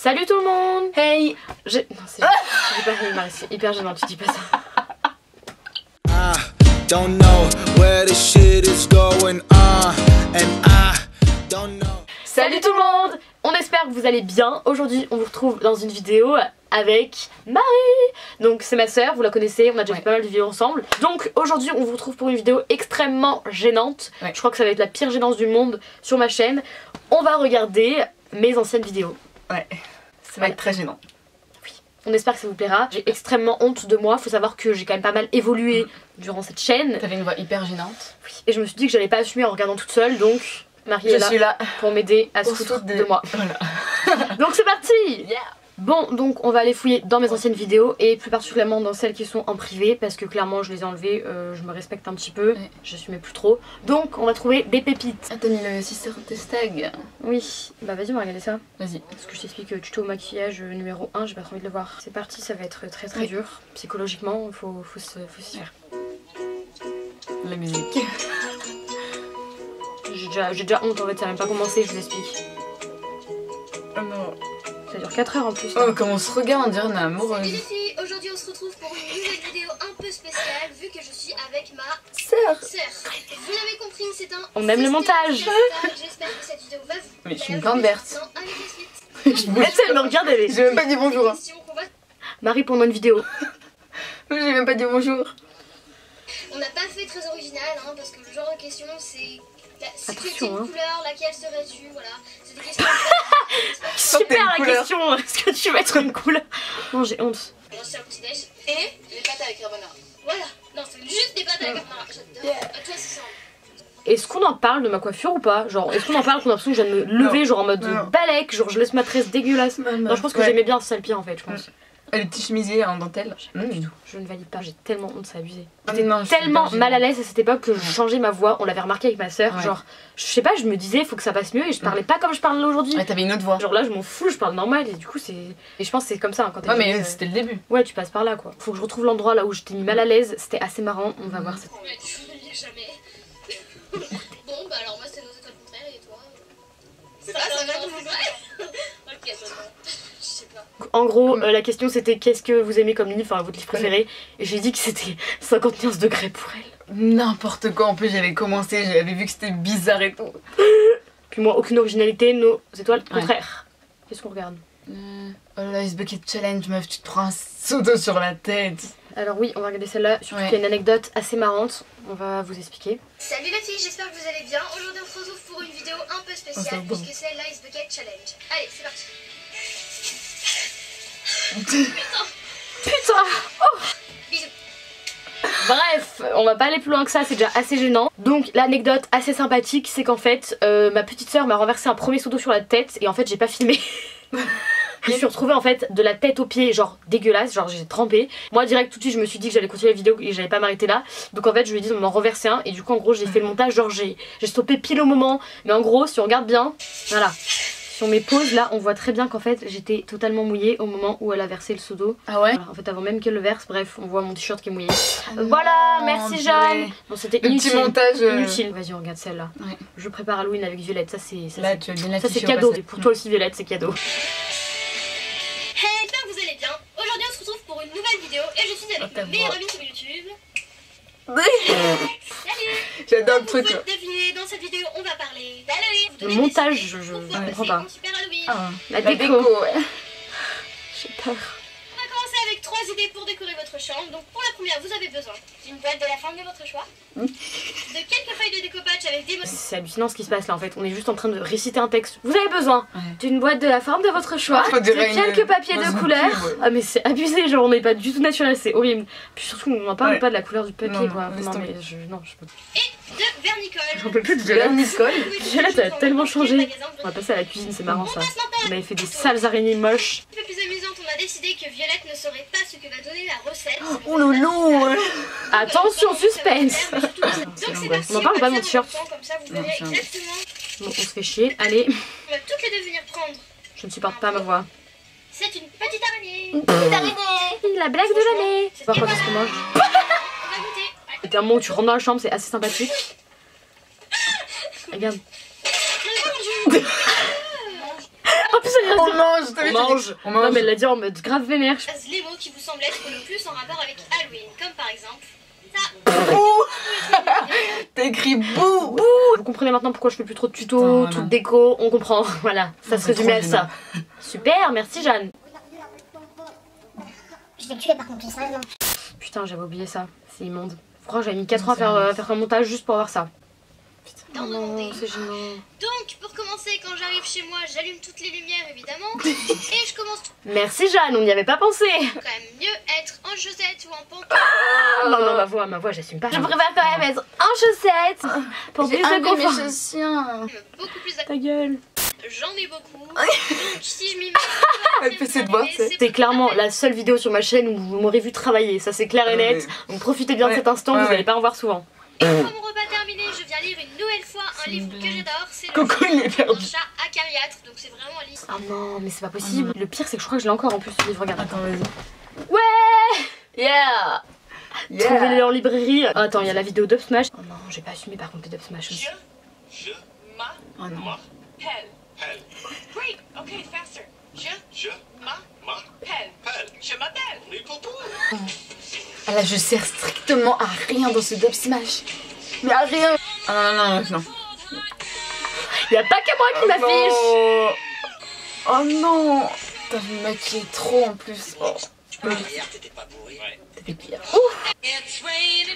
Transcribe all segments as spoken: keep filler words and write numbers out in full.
Salut tout le monde. Hey. Je... Non, c'est pas hey, Marie, c'est hyper gênant, tu dis pas ça. I don't know where this shit is going on and I don't know. Salut tout le monde. On espère que vous allez bien. Aujourd'hui on vous retrouve dans une vidéo avec Marie. Donc c'est ma soeur, vous la connaissez, on a déjà ouais. fait pas mal de vidéos ensemble. Donc aujourd'hui on vous retrouve pour une vidéo extrêmement gênante. Ouais. Je crois que ça va être la pire gênance du monde sur ma chaîne. On va regarder mes anciennes vidéos. Ouais, ça va ouais. être très gênant. Oui. On espère que ça vous plaira. J'ai extrêmement honte de moi. Faut savoir que j'ai quand même pas mal évolué mmh. durant cette chaîne. T'avais une voix hyper gênante. Oui. Et je me suis dit que j'allais pas assumer en regardant toute seule, donc Marie je est là, suis là pour m'aider à se foutre de... de moi. Voilà. Donc c'est parti. Yeah. Bon, donc on va aller fouiller dans mes anciennes vidéos et plus particulièrement dans celles qui sont en privé parce que clairement je les ai enlevées, euh, je me respecte un petit peu, ouais. j'assumais plus trop. Donc on va trouver des pépites. Ah, t'as mis le sister tag. Oui, bah vas-y on va regarder ça. Vas-y. Parce que je t'explique tuto maquillage numéro un, j'ai pas trop envie de le voir. C'est parti, ça va être très très oui. dur. Psychologiquement, il faut, faut, faut, faut s'y faire. La musique. J'ai déjà, déjà honte en fait, ça n'a même pas commencé, je vous explique. Oh non. Ça dure quatre heures en plus. Oh, comme on se regarde, on dirait on est amoureux. Salut les filles, aujourd'hui on se retrouve pour une nouvelle vidéo un peu spéciale vu que je suis avec ma sœur. Vous l'avez compris, c'est un. On aime le montage. J'espère que cette vidéo va vous. Mais je suis une grande Berthe. Non, avec la suite. Je me elle me regarde, elle est. J'ai même pas dit bonjour. Hein. Marie pendant une vidéo. J'ai même pas dit bonjour. On n'a pas fait très original hein, parce que le genre de question c'est. Si tu étais une hein. couleur, laquelle serais-tu? Voilà. C'est des questions. Super la question. Est-ce que tu vas être une couleur? Non, j'ai honte. Moi c'est un petit déj. Et les pâtes avec carbonara. Voilà. Non, c'est juste des pâtes avec carbonara. J'adore. Yeah. À toi c'est ça. Est-ce qu'on en parle de ma coiffure ou pas? Genre, est-ce qu'on en parle qu'on a l'impression que je viens de me lever, non. genre en mode non. balèque, genre je laisse ma tresse dégueulasse? Non, non. non je pense que ouais. j'aimais bien ça le pire en fait, je pense. Les petits chemisiers en dentelle. Pas mmh. du tout. Je ne valide pas, j'ai tellement honte, c'est abusé. J'étais tellement mal à l'aise à cette époque que je changeais ma voix, on l'avait remarqué avec ma soeur. Ouais. Genre, je sais pas, je me disais faut que ça passe mieux et je parlais mmh. pas comme je parle là aujourd'hui. Ouais, t'avais une autre voix. Genre là, je m'en fous, je parle normal et du coup, c'est. Et je pense que c'est comme ça hein, quand t'es. Ouais, mais euh... c'était le début. Ouais, tu passes par là quoi. Faut que je retrouve l'endroit là où j'étais mis mal à l'aise, c'était assez marrant, on va mmh. voir ça. Ouais, tu ne lis jamais. Bon, bah alors moi, c'est nos étoiles contraires et toi c'est pas ça, va tout le monde. Ok, en gros, euh, la question c'était qu'est-ce que vous aimez comme livre, enfin votre livre préféré, et j'ai dit que c'était cinquante et un degrés pour elle. N'importe quoi, en plus j'avais commencé, j'avais vu que c'était bizarre et tout. Puis moi, aucune originalité, nos étoiles contraires. Ouais. Qu'est-ce qu'on regarde? euh, Oh là, Ice Bucket Challenge, meuf, tu te prends un seau d'eau sur la tête. Alors oui, on va regarder celle-là, surtout ouais. qu'il y a une anecdote assez marrante, on va vous expliquer. Salut les filles, j'espère que vous allez bien. Aujourd'hui on se retrouve pour une vidéo un peu spéciale, oh, puisque c'est l'Ice Bucket Challenge. Allez, c'est parti. Putain. Putain. Oh. Bisous. Bref, on va pas aller plus loin que ça, c'est déjà assez gênant. Donc l'anecdote assez sympathique, c'est qu'en fait, euh, ma petite soeur m'a renversé un premier seau d'eau sur la tête et en fait j'ai pas filmé. Je me suis retrouvée en fait de la tête aux pieds genre dégueulasse, genre j'ai trempé. Moi direct tout de suite je me suis dit que j'allais continuer la vidéo et j'allais pas m'arrêter là. Donc en fait je lui ai dit on m'en renverser un et du coup en gros j'ai fait le montage genre j'ai stoppé pile au moment. Mais en gros si on regarde bien, voilà. Si on met pause là on voit très bien qu'en fait j'étais totalement mouillée au moment où elle a versé le seau d'eau. Ah ouais voilà, en fait avant même qu'elle le verse, bref on voit mon t-shirt qui est mouillé. Ah non, voilà, merci Jeanne. Bon c'était inutile. Petit montage euh... inutile. Vas-y on regarde celle-là. Ouais. Je prépare Halloween avec Violette, ça c'est ça, là, tu as bien ça c'est cadeau. Et pour toi aussi Violette c'est cadeau. Hey, j'espère que vous allez bien. Aujourd'hui on se retrouve pour une nouvelle vidéo et je suis avec oh, ma meilleure amie sur YouTube. Salut. J'adore le truc. Vous pouvez deviner, dans cette vidéo on va parler d'Halloween. Le montage je, je ne comprends pas. Ah, la, la déco, déco ouais. J'ai peur. On va commencer avec trois idées pour décorer votre chambre. Donc pour la première vous avez besoin d'une boîte de la forme de votre choix, de quelques feuilles de découpage avec des mots. C'est hallucinant ce qui se passe là en fait, on est juste en train de réciter un texte. Vous avez besoin ouais. d'une boîte de la forme de votre choix, ah, de quelques une... papiers de couleur. Ouais. Ah mais c'est abusé, genre on n'est pas du tout naturel, c'est horrible. Puis surtout on n'en parle ouais. pas de la couleur du papier non, quoi. Non, non mais je... non je peux. Et de vernicole. J'en peux plus de vernicole. Violette a tellement changé. On va passer à la cuisine, c'est marrant ça. On avait fait des sales araignées moches. Un peu plus amusante, on a décidé que Violette ne saurait pas ce que va donner la recette. Oh loulou. Attention suspense. On en parle pas de mon t-shirt. Bon, on se fait chier, allez. On va toutes les deux venir prendre. Je ne supporte pas ma voix. C'est une petite araignée. Une petite araignée. La blague de l'année. Voir quand est-ce que mange. On va goûter. C'était un moment où tu rentres dans la chambre, c'est assez sympathique. Regarde. En plus On mange, t'as vu, On t'as dit- mange. On Non mange. mais elle l'a dit en mode grave vénère. Les mots qui vous semblent être le plus en rapport avec Halloween, comme par exemple ça. T'as écrit bouh. Vous comprenez maintenant pourquoi je fais plus trop de tutos, Putain, tout de non. déco, on comprend. Voilà, ça Non, se c'est résumait à trop ça. Super, merci Jeanne. Je vais le tuer par contre, sérieusement. Putain, j'avais oublié ça, c'est immonde. Franchement, j'avais mis quatre ans à faire, euh, faire un montage juste pour avoir ça. Dans Oh mon non, monde. c'est gênant. Donc, pour commencer, quand j'arrive chez moi, j'allume toutes les lumières évidemment. Et je commence Merci Jeanne, on n'y avait pas pensé. quand même mieux être en chaussettes ou en pantalon. Ah, non, non, ma voix, ma voix, j'assume pas. Je préfère quand même être en chaussettes pour plus J'ai de enlevé mes confort. chaussures. Beaucoup plus Ta gueule. J'en ai beaucoup. Donc, si je m'y mets, Elle fait ses doigts, c'est- C'est clairement la seule vidéo sur ma chaîne où vous m'aurez vu travailler, ça c'est clair et Ouais. net. Donc profitez bien de Ouais. cet instant, Ouais, vous ouais. n'allez pas en voir souvent. Une fois mon repas terminé, je viens lire une nouvelle fois un livre que j'adore. C'est le Coco, il est Journal d'un perdu. chat acariâtre. Donc, c'est vraiment un livre. Ah non, mais c'est pas possible. Le pire, c'est que je crois que je l'ai encore en plus ce livre, regarde. Attends, vas-y. Ouais. Yeah. Trouvez-le en librairie. Oh, attends, il y a la vidéo d'Up Smash. Oh non, j'ai pas assumé par contre les Up Smash aussi. Je, ma, Oh non. ma, Pelle. pelle. Great. Okay, faster. Je, Je, ma, ma, pelle. pelle. Je m'appelle. Mais pourquoi? Ah là, je sers strictement à rien dans ce Dub Smash. Mais à rien. Ah non, non, non, non. Il y a pas que moi qui m'affiche. Oh, oh non. Putain, je me maquille trop en plus. Oh. Hier, t'étais pas bourré. Ouais. T'as fait pire. It's raining.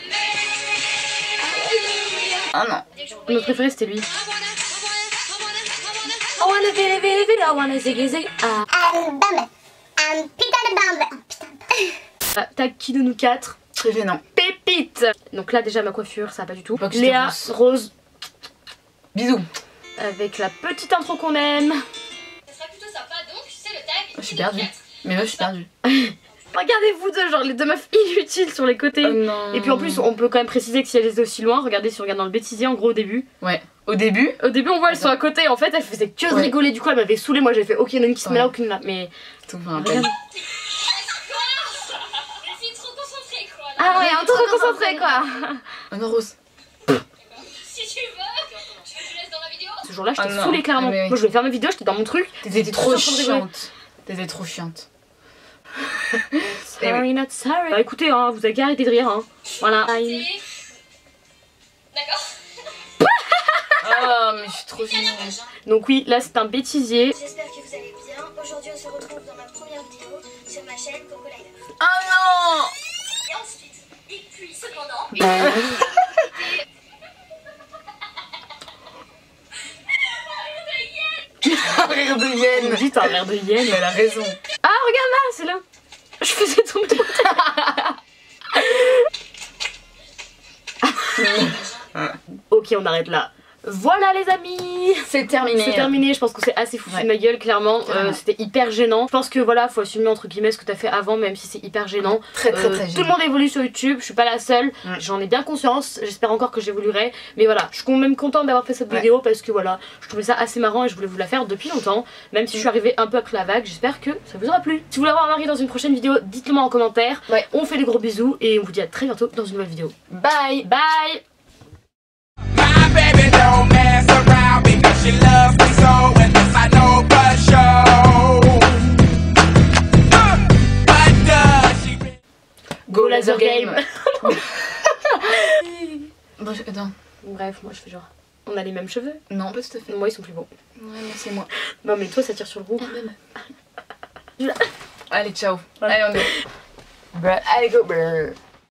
Ah non. Dès que je vous Notre voyais, préféré c'était lui. I wanna, I wanna, I wanna, I wanna. I wanna feel it, feel it, feel it, I wanna zig zig. Ah. Um, bum. Um, putain de bumble. Oh, putain de Ah, Tac, Kidounou quatre. Très gênant. Pépite. Donc là déjà ma coiffure, ça va pas du tout. Faut que je te Léa, rousse. Rose, Bisous. avec la petite intro qu'on aime. Ça sera plutôt sympa. Donc, c'est le tag. Je suis perdue. Mais moi, je suis perdue. Regardez-vous deux, genre les deux meufs inutiles sur les côtés. Oh non. Et puis en plus, on peut quand même préciser que si elles étaient aussi loin, regardez si on regarde dans le bêtisier, en gros au début. Ouais. Au début. Au début, on voit elles sont à côté. En fait, elles faisaient que de Ouais. rigoler. Du coup, elles m'avaient saoulé. Moi, j'ai fait ok, il y en a une qui se met Ouais. là, aucune là. Mais Tout me rappelle. regarde. Les filles trop concentrées, quoi. Ah ouais, un trop concentré quoi. Oh non, Rose. Si tu veux, tu veux que je laisse dans la vidéo? Ce jour-là, je Ah t'ai non. saoulé clairement. Ah, mais oui. Moi, je voulais faire ma vidéo, j'étais dans mon truc. T'étais J'étais trop en train de rigoler. chiante. T'étais trop chiante. Sorry, not sorry. Bah écoutez, hein, vous avez qu'à arrêter de rire. Hein. Voilà. C'est- D'accord. Ah, mais je suis trop gênée. Donc oui, là, c'est un bêtisier. J'espère que vous allez bien. Aujourd'hui, on se retrouve dans ma première vidéo sur ma chaîne Coco Lider. Oh non. Et ensuite, et puis cependant, Un rire de hyène. Vite, un verre de hyène. Mais elle a raison. Ah, regarde là, c'est là. Je faisais tomber ton Ok, on arrête là. Voilà les amis. C'est terminé. C'est terminé, je pense qu'on s'est assez foutu Ouais. de ma gueule, clairement. Clairement. Euh, C'était hyper gênant. Je pense que voilà, faut assumer entre guillemets ce que t'as fait avant, même si c'est hyper gênant. Très très Euh, très tout gênant. le monde évolue sur YouTube, je suis pas la seule, Mm. j'en ai bien conscience, j'espère encore que j'évoluerai. Mais voilà, je suis quand même contente d'avoir fait cette Ouais. vidéo parce que voilà, je trouvais ça assez marrant et je voulais vous la faire depuis longtemps. Même si je suis arrivée un peu après la vague, j'espère que ça vous aura plu. Si vous voulez avoir un mari dans une prochaine vidéo, dites-le moi en commentaire. Ouais. On fait des gros bisous et on vous dit à très bientôt dans une nouvelle vidéo. Bye. Bye. My baby don't mess around because she loves me so, and this I know for sure. Uh, but does she really- Go laser game. Bon, je- attends. Bref, moi je fais genre, on a les mêmes cheveux. Non, pas tout à fait. Moi ils sont plus beaux. Ouais, mais c'est moi. Non mais toi ça tire sur le roux. Allez, ciao. Allez, on est. Brr. Allez, go. Brr.